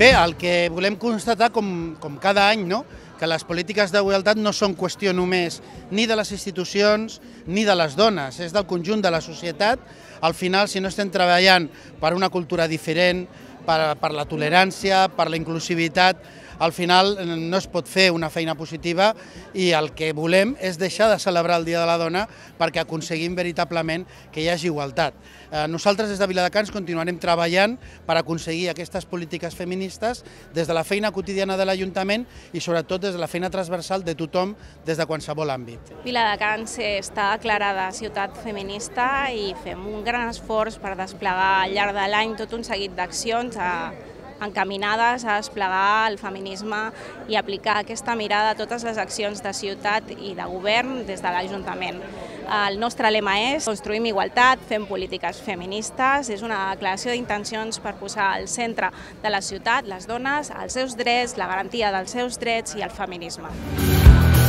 Bé, el que volem constatar, com cada any, que les polítiques d'igualtat no són qüestió només ni de les institucions ni de les dones, és del conjunt de la societat. Al final, si no estem treballant per una cultura diferent, per la tolerància, per la inclusivitat, al final no es pot fer una feina positiva i el que volem és deixar de celebrar el Dia de la Dona perquè aconseguim veritablement que hi hagi igualtat. Nosaltres des de Viladecans continuarem treballant per aconseguir aquestes polítiques feministes des de la feina quotidiana de l'Ajuntament i sobretot des de la feina transversal de tothom des de qualsevol àmbit. Viladecans està declarada ciutat feminista i fem un gran esforç per desplegar al llarg de l'any tot un seguit d'accions encaminades a desplegar el feminisme i aplicar aquesta mirada a totes les accions de ciutat i de govern des de l'Ajuntament. El nostre lema és construïm igualtat, fem polítiques feministes, és una declaració d'intencions per posar al centre de la ciutat les dones, els seus drets, la garantia dels seus drets i el feminisme.